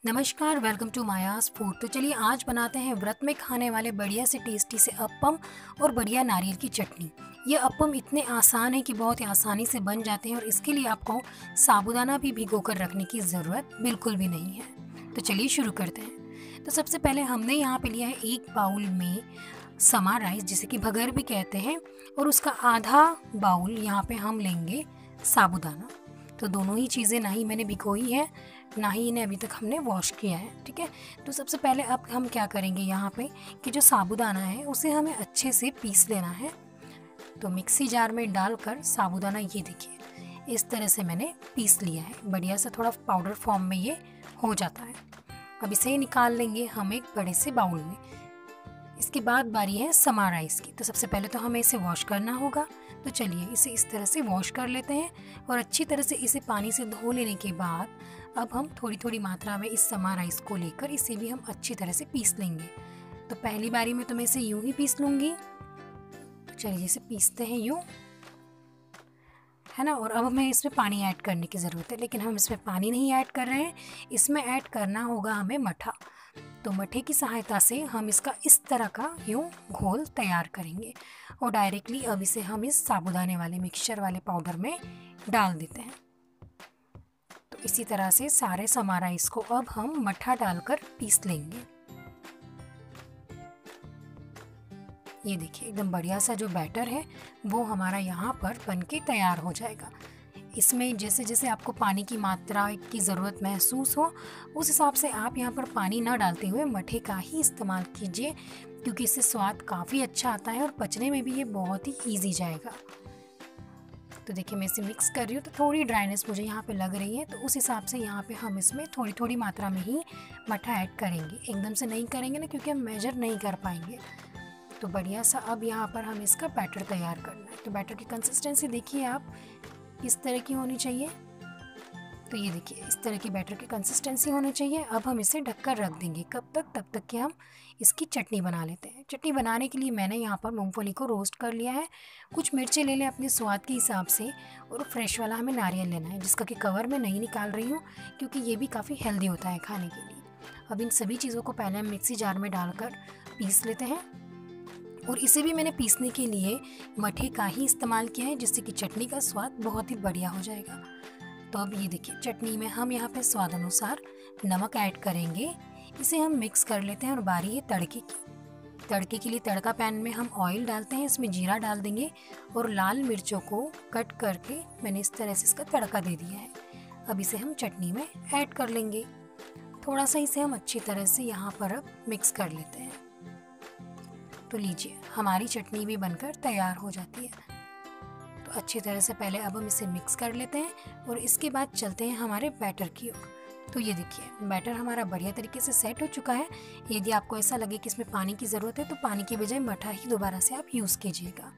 नमस्कार, welcome to मायास food. तो चलिए आज बनाते हैं व्रत में खाने वाले बढ़िया से टेस्टी से अप्पम और बढ़िया नारियल की चटनी। ये अप्पम इतने आसान है कि बहुत ही आसानी से बन जाते हैं और इसके लिए आपको साबूदाना भी भिगो कर रखने की ज़रूरत बिल्कुल भी नहीं है। तो चलिए शुरू करते हैं। तो सबसे पहले हमने यहाँ पे लिया है एक बाउल में समा राइस, जिसे कि भगर भी कहते हैं, और उसका आधा बाउल यहाँ पे हम लेंगे साबूदाना। तो दोनों ही चीज़ें ना ही मैंने भिगोई है, ना ही इन्हें अभी तक हमने वॉश किया है। ठीक है, तो सबसे पहले अब हम क्या करेंगे यहाँ पे कि जो साबूदाना है उसे हमें अच्छे से पीस लेना है। तो मिक्सी जार में डालकर साबूदाना, ये देखिए इस तरह से मैंने पीस लिया है। बढ़िया सा थोड़ा पाउडर फॉर्म में ये हो जाता है। अब इसे निकाल लेंगे हम एक बड़े से बाउल में। इसके बाद बारी है समा राइस की। तो सबसे पहले तो हमें इसे वॉश करना होगा। तो चलिए इसे इस तरह से वॉश कर लेते हैं और अच्छी तरह से इसे पानी से धो लेने के बाद अब हम थोड़ी थोड़ी मात्रा में इस समा राइस को लेकर इसे भी हम अच्छी तरह से पीस लेंगे। तो पहली बारी में तो मैं इसे यूं ही पीस लूँगी। तो चलिए इसे पीसते हैं यूं, है ना। और अब हमें इसमें पानी ऐड करने की ज़रूरत है, लेकिन हम इसमें पानी नहीं ऐड कर रहे हैं। इसमें ऐड करना होगा हमें मठा। तो मठे की सहायता से हम इसका इस तरह का यूं घोल तैयार करेंगे और डायरेक्टली अब इसे हम इस साबूदाने वाले मिक्सचर वाले पाउडर में डाल देते हैं। तो इसी तरह से सारे समा राइस को अब हम मठा डालकर पीस लेंगे। ये देखिए एकदम बढ़िया सा जो बैटर है वो हमारा यहाँ पर बनके तैयार हो जाएगा। इसमें जैसे जैसे आपको पानी की मात्रा की ज़रूरत महसूस हो उस हिसाब से आप यहाँ पर पानी ना डालते हुए मठे का ही इस्तेमाल कीजिए, क्योंकि इससे स्वाद काफ़ी अच्छा आता है और पचने में भी ये बहुत ही ईजी जाएगा। तो देखिए मैं इसे मिक्स कर रही हूँ, तो थोड़ी ड्राइनेस मुझे यहाँ पे लग रही है, तो उस हिसाब से यहाँ पे हम इसमें थोड़ी थोड़ी मात्रा में ही मठा ऐड करेंगे। एकदम से नहीं करेंगे ना, क्योंकि हम मेजर नहीं कर पाएंगे। तो बढ़िया सा अब यहाँ पर हम इसका बैटर तैयार करना है। तो बैटर की कंसिस्टेंसी देखिए आप इस तरह की होनी चाहिए। तो ये देखिए इस तरह की बैटर की कंसिस्टेंसी होनी चाहिए। अब हम इसे ढककर रख देंगे। कब तक? तब तक कि हम इसकी चटनी बना लेते हैं। चटनी बनाने के लिए मैंने यहाँ पर मूंगफली को रोस्ट कर लिया है। कुछ मिर्चें ले लें अपने स्वाद के हिसाब से, और फ्रेश वाला हमें नारियल लेना है, जिसका कि कवर मैं नहीं निकाल रही हूँ, क्योंकि ये भी काफ़ी हेल्दी होता है खाने के लिए। अब इन सभी चीज़ों को पहले हम मिक्सी जार में डालकर पीस लेते हैं, और इसे भी मैंने पीसने के लिए मठे का ही इस्तेमाल किया है, जिससे कि चटनी का स्वाद बहुत ही बढ़िया हो जाएगा। तो अब ये देखिए चटनी में हम यहाँ पे स्वाद अनुसार नमक ऐड करेंगे। इसे हम मिक्स कर लेते हैं और बारी है तड़के की। तड़के के लिए तड़का पैन में हम ऑयल डालते हैं, इसमें जीरा डाल देंगे और लाल मिर्चों को कट करके मैंने इस तरह से इसका तड़का दे दिया है। अब इसे हम चटनी में ऐड कर लेंगे। थोड़ा सा इसे हम अच्छी तरह से यहाँ पर अब मिक्स कर लेते हैं। तो लीजिए हमारी चटनी भी बनकर तैयार हो जाती है। तो अच्छी तरह से पहले अब हम इसे मिक्स कर लेते हैं और इसके बाद चलते हैं हमारे बैटर की ओर। तो ये देखिए बैटर हमारा बढ़िया तरीके से सेट हो चुका है। यदि आपको ऐसा लगे कि इसमें पानी की ज़रूरत है तो पानी के बजाय मठा ही दोबारा से आप यूज़ कीजिएगा।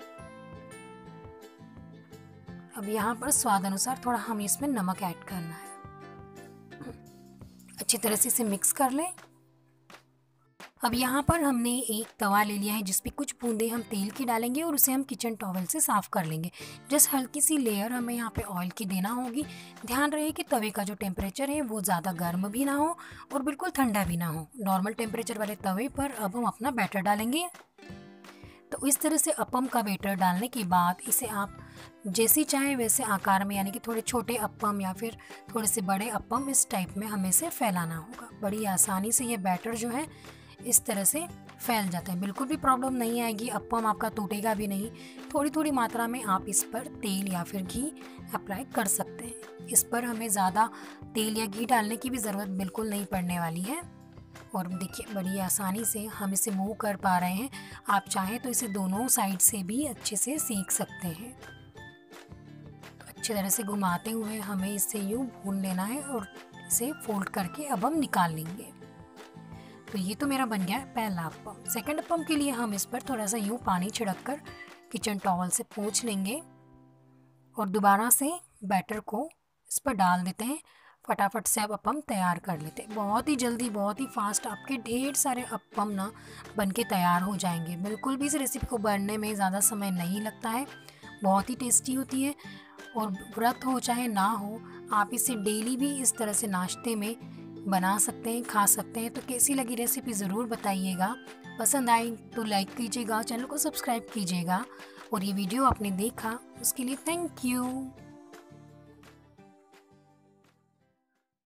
अब यहाँ पर स्वाद अनुसार थोड़ा हमें इसमें नमक ऐड करना है। अच्छी तरह से इसे मिक्स कर लें। अब यहाँ पर हमने एक तवा ले लिया है, जिस पे कुछ बूंदे हम तेल की डालेंगे और उसे हम किचन टॉवल से साफ़ कर लेंगे। जस्ट हल्की सी लेयर हमें यहाँ पे ऑयल की देना होगी। ध्यान रहे कि तवे का जो टेम्परेचर है वो ज़्यादा गर्म भी ना हो और बिल्कुल ठंडा भी ना हो। नॉर्मल टेम्परेचर वाले तवे पर अब हम अपना बैटर डालेंगे। तो इस तरह से अप्पम का बैटर डालने के बाद इसे आप जैसी चाहे वैसे आकार में, यानी कि थोड़े छोटे अप्पम या फिर थोड़े से बड़े अप्पम, इस टाइप में हमें इसे फैलाना होगा। बड़ी आसानी से ये बैटर जो है इस तरह से फैल जाता है, बिल्कुल भी प्रॉब्लम नहीं आएगी, अप्पम आपका टूटेगा भी नहीं। थोड़ी थोड़ी मात्रा में आप इस पर तेल या फिर घी अप्लाई कर सकते हैं। इस पर हमें ज़्यादा तेल या घी डालने की भी ज़रूरत बिल्कुल नहीं पड़ने वाली है। और देखिए बड़ी आसानी से हम इसे मूव कर पा रहे हैं। आप चाहें तो इसे दोनों साइड से भी अच्छे से सेक सकते हैं। तो अच्छी तरह से घुमाते हुए हमें इसे यूँ भून लेना है और इसे फोल्ड करके अब हम निकाल लेंगे। तो ये तो मेरा बन गया है पहला अप्पम। सेकंड अप्पम के लिए हम इस पर थोड़ा सा यूँ पानी छिड़क कर किचन टॉवल से पोंछ लेंगे और दोबारा से बैटर को इस पर डाल देते हैं। फटाफट से अब अप्पम तैयार कर लेते हैं। बहुत ही जल्दी, बहुत ही फास्ट आपके ढेर सारे अप्पम ना बन के तैयार हो जाएंगे। बिल्कुल भी इस रेसिपी को बनने में ज़्यादा समय नहीं लगता है, बहुत ही टेस्टी होती है। और व्रत हो चाहे ना हो, आप इसे डेली भी इस तरह से नाश्ते में बना सकते हैं, खा सकते हैं। तो कैसी लगी रेसिपी ज़रूर बताइएगा। पसंद आई तो लाइक कीजिएगा, चैनल को सब्सक्राइब कीजिएगा और ये वीडियो आपने देखा उसके लिए थैंक यू।